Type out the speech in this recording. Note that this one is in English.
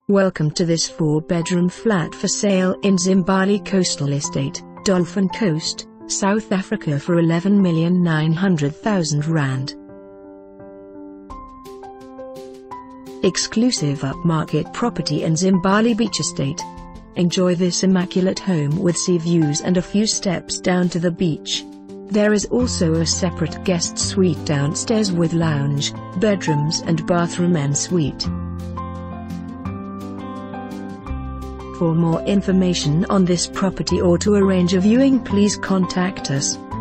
Welcome to this 4-bedroom flat for sale in Zimbali Coastal Estate, Dolphin Coast, South Africa for R11,900,000. Exclusive upmarket property in Zimbali Beach Estate. Enjoy this immaculate home with sea views and a few steps down to the beach. There is also a separate guest suite downstairs with lounge, bedrooms and bathroom en suite. For more information on this property or to arrange a viewing, please contact us.